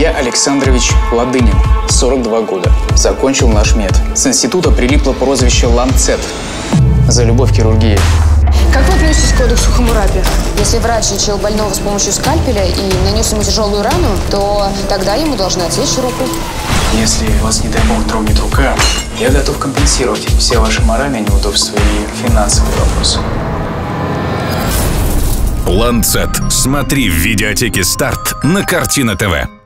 Илья Александрович Ладынин, 42 года. Закончил наш мед. С института прилипло прозвище «Ланцет» за любовь к хирургии. Как вы относитесь к кодексу Хаммурапи? Если врач лечил больного с помощью скальпеля и нанес ему тяжелую рану, то тогда ему должны отсечь руку. Если вас, не дай бог, тронет рука, я готов компенсировать все ваши моральные неудобства и финансовые вопросы. «Ланцет». Смотри в видеотеке «Старт» на Картина ТВ.